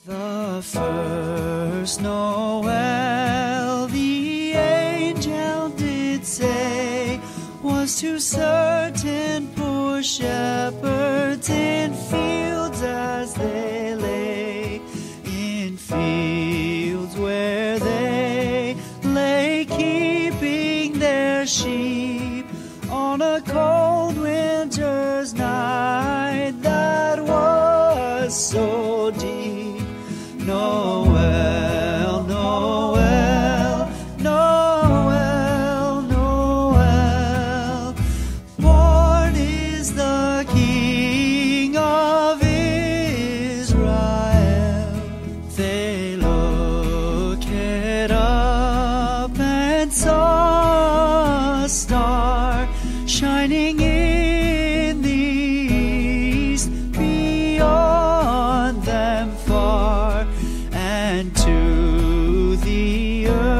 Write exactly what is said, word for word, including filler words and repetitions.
The first Noel, the angel did say, was to certain poor shepherds in fields as they lay, in fields where they lay keeping their sheep on a cold winter's night that was so deep. Noel, Noel, Noel, Noel, born is the King of Israel. They looked up and saw a star shining in the east, beyond them far, and to the earth